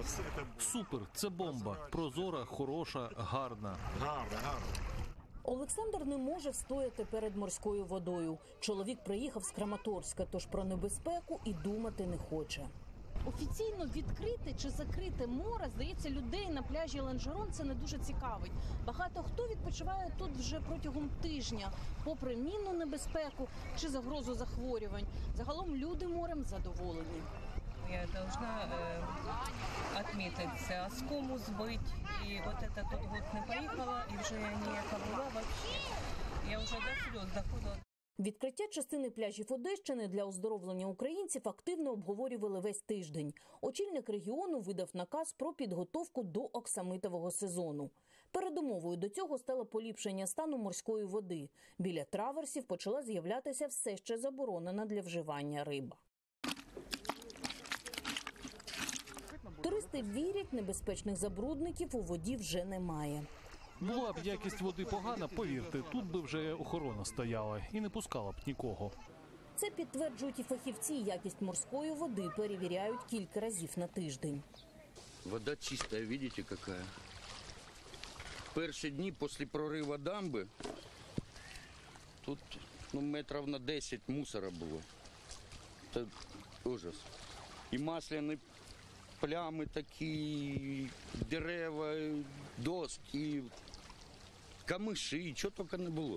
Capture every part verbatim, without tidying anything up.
Супер, це бомба. Прозора, хороша, гарна. Гарна, гарна. Олександр не може встояти перед морською водою. Чоловік приїхав з Краматорська, тож про небезпеку і думати не хоче. Офіційно відкрите чи закрите море, здається, людей на пляжі Ланжерон це не дуже цікавить. Багато хто відпочиває тут вже протягом тижня, попри мінну небезпеку чи загрозу захворювань. Загалом люди морем задоволені. Я должна э, отметить, оскому сбыть, и вот это тот год не поехала, и уже ніяка була вообще. Я вже до сльоз доходила. Відкриття частини пляжів Одещини для оздоровлення українців активно обговорювали весь тиждень. Очільник регіону видав наказ про підготовку до оксамитового сезону. Передумовою до цього стало поліпшення стану морської води. Біля траверсів почала з'являтися все ще заборонена для вживання риба. Туристи вірять, небезпечних забрудників у воді вже немає. Була б якість води погана, повірте, тут би вже охорона стояла і не пускала б нікого. Це підтверджують і фахівці. Якість морської води перевіряють кілька разів на тиждень. Вода чистая, видите, какая. Перші дні після прориву дамби тут ну, метрів на десять мусора було. Це ужас. І масляні плями такі, дерева, доски, камиші, чого тільки не було.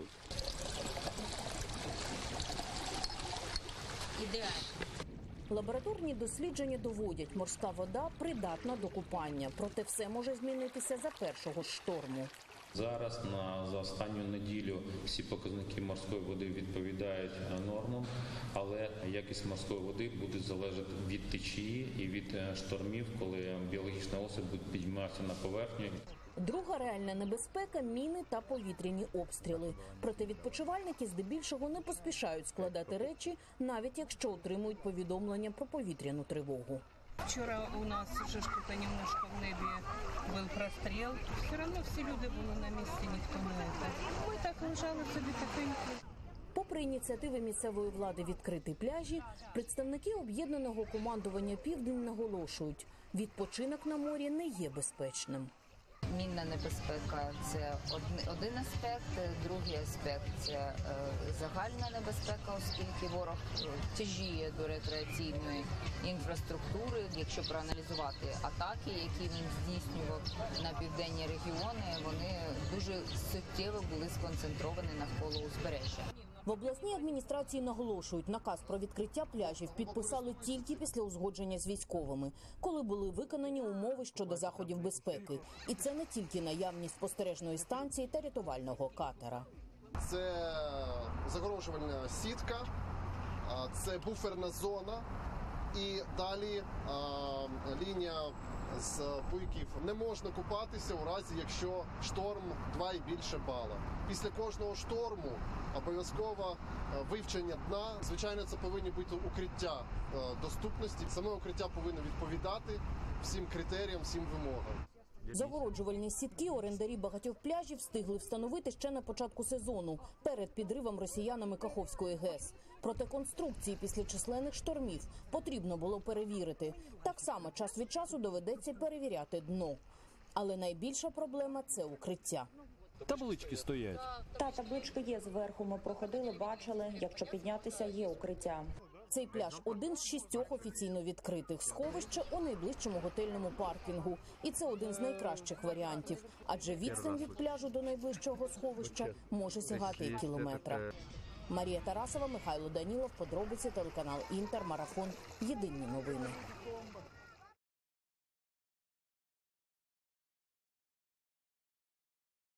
Лабораторні дослідження доводять, морська вода придатна до купання. Проте все може змінитися за першого ж шторму. Зараз на за останню неділю всі показники морської води відповідають нормам, але якість морської води буде залежати від течії і від штормів, коли біологічна осад буде підніматися на поверхню. Друга реальна небезпека – міни та повітряні обстріли. Проте відпочивальники здебільшого не поспішають складати речі, навіть якщо отримують повідомлення про повітряну тривогу. Вчора у нас вже тут немножко в небі був простріл. Все одно всі люди були на місці, ніхто не це. Ми так лежали собі тихенько. Попри ініціативи місцевої влади відкрити пляжі, представники об'єднаного командування «Південь» наголошують – відпочинок на морі не є безпечним. Мінна небезпека – це один аспект, другий аспект – це загальна небезпека, оскільки ворог тяжіє до рекреаційної інфраструктури. Якщо проаналізувати атаки, які він здійснював на південні регіони, вони дуже суттєво були сконцентровані навколо узбережжя. В обласній адміністрації наголошують, наказ про відкриття пляжів підписали тільки після узгодження з військовими, коли були виконані умови щодо заходів безпеки. І це не тільки наявність спостережної станції та рятувального катера. Це загороджувальна сітка, це буферна зона і далі а, лінія з буйків. Не можна купатися у разі, якщо шторм два і більше бала. Після кожного шторму обов'язково вивчення дна. Звичайно, це повинні бути укриття доступності. Саме укриття повинно відповідати всім критеріям, всім вимогам. Загороджувальні сітки орендарі багатьох пляжів встигли встановити ще на початку сезону, перед підривом росіянами Каховської ГЕС. Проте конструкції після численних штормів потрібно було перевірити. Так само час від часу доведеться перевіряти дно. Але найбільша проблема – це укриття. Таблички стоять. Та табличка є зверху, ми проходили, бачили, якщо піднятися, є укриття. Цей пляж – один з шістьох офіційно відкритих. Сховище у найближчому готельному паркінгу. І це один з найкращих варіантів. Адже відстань від пляжу до найближчого сховища може сягати і кілометра. Марія Тарасова, Михайло Данілов, подробиці, телеканал «Інтер», Марафон. Єдині новини.